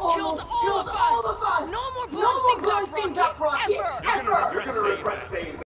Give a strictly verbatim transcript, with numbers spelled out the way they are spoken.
killed all of us! No more blowing things up, Rocket! Ever! You're gonna regret saying that.